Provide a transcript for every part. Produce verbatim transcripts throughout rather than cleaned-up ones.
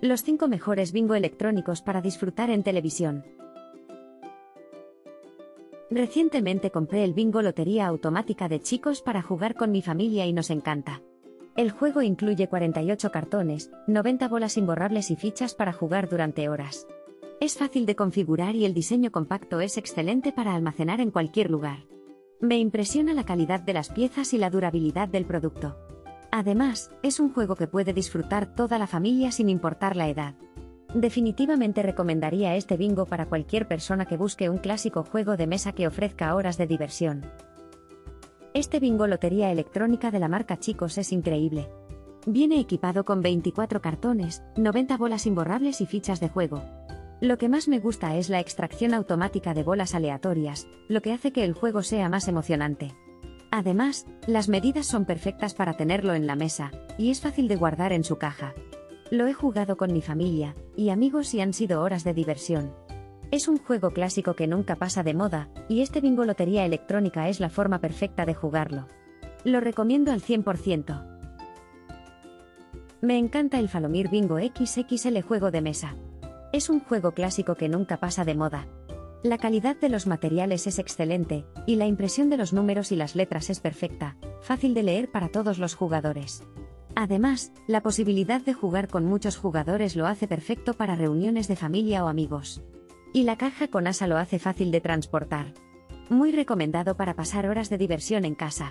Los cinco mejores bingo electrónicos para disfrutar en televisión. Recientemente compré el bingo Lotería Automática de Chicos para jugar con mi familia y nos encanta. El juego incluye cuarenta y ocho cartones, noventa bolas imborrables y fichas para jugar durante horas. Es fácil de configurar y el diseño compacto es excelente para almacenar en cualquier lugar. Me impresiona la calidad de las piezas y la durabilidad del producto. Además, es un juego que puede disfrutar toda la familia sin importar la edad. Definitivamente recomendaría este bingo para cualquier persona que busque un clásico juego de mesa que ofrezca horas de diversión. Este bingo lotería electrónica de la marca Chicos es increíble. Viene equipado con veinticuatro cartones, noventa bolas imborrables y fichas de juego. Lo que más me gusta es la extracción automática de bolas aleatorias, lo que hace que el juego sea más emocionante. Además, las medidas son perfectas para tenerlo en la mesa, y es fácil de guardar en su caja. Lo he jugado con mi familia y amigos y han sido horas de diversión. Es un juego clásico que nunca pasa de moda, y este bingo lotería electrónica es la forma perfecta de jugarlo. Lo recomiendo al cien por ciento. Me encanta el Falomir Bingo equis equis ele juego de mesa. Es un juego clásico que nunca pasa de moda. La calidad de los materiales es excelente, y la impresión de los números y las letras es perfecta, fácil de leer para todos los jugadores. Además, la posibilidad de jugar con muchos jugadores lo hace perfecto para reuniones de familia o amigos. Y la caja con asa lo hace fácil de transportar. Muy recomendado para pasar horas de diversión en casa.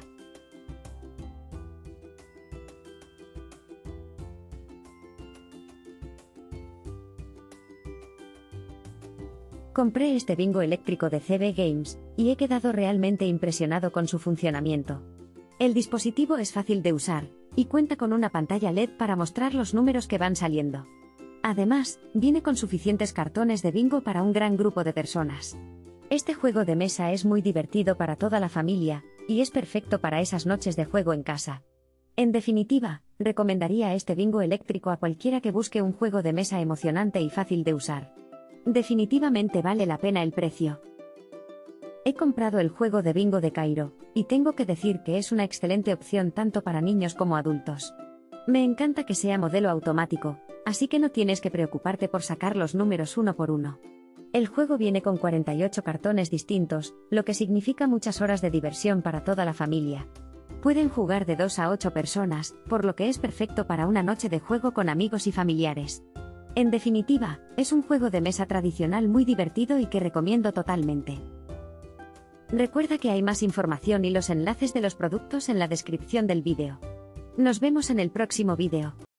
Compré este bingo eléctrico de C B Games, y he quedado realmente impresionado con su funcionamiento. El dispositivo es fácil de usar, y cuenta con una pantalla L E D para mostrar los números que van saliendo. Además, viene con suficientes cartones de bingo para un gran grupo de personas. Este juego de mesa es muy divertido para toda la familia, y es perfecto para esas noches de juego en casa. En definitiva, recomendaría este bingo eléctrico a cualquiera que busque un juego de mesa emocionante y fácil de usar. Definitivamente vale la pena el precio. He comprado el juego de bingo de Cairo, y tengo que decir que es una excelente opción tanto para niños como adultos. Me encanta que sea modelo automático, así que no tienes que preocuparte por sacar los números uno por uno. El juego viene con cuarenta y ocho cartones distintos, lo que significa muchas horas de diversión para toda la familia. Pueden jugar de dos a ocho personas, por lo que es perfecto para una noche de juego con amigos y familiares. En definitiva, es un juego de mesa tradicional muy divertido y que recomiendo totalmente. Recuerda que hay más información y los enlaces de los productos en la descripción del vídeo. Nos vemos en el próximo vídeo.